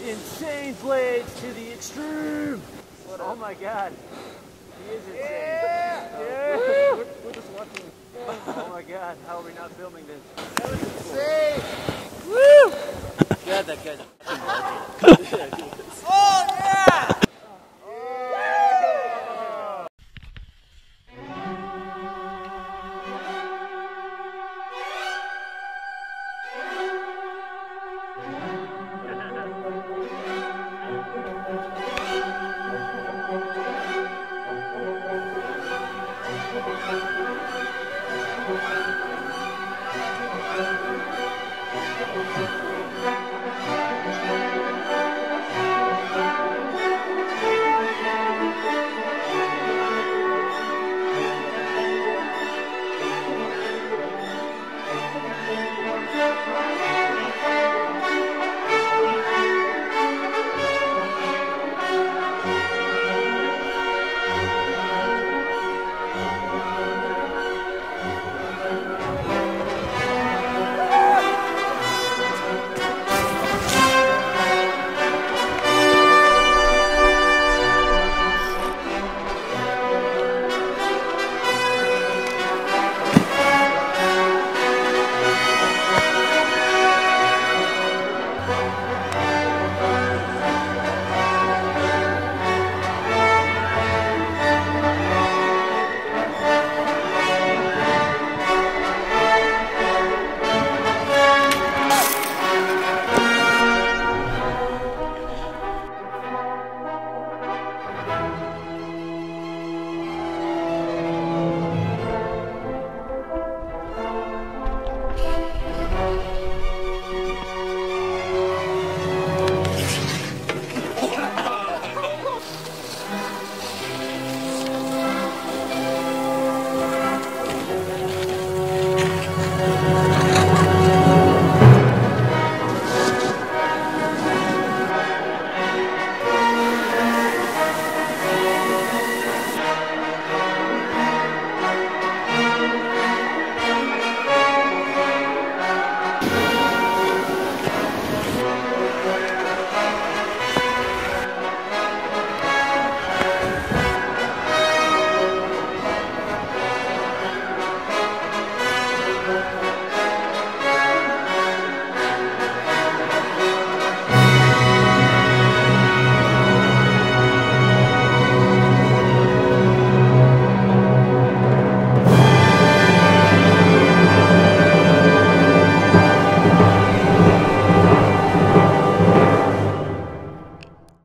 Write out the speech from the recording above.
Insane blades to the extreme. Oh my god. He is insane. Yeah. We're just watching. Oh my god, how are we not filming this? That was insane. Woo! Good, that good.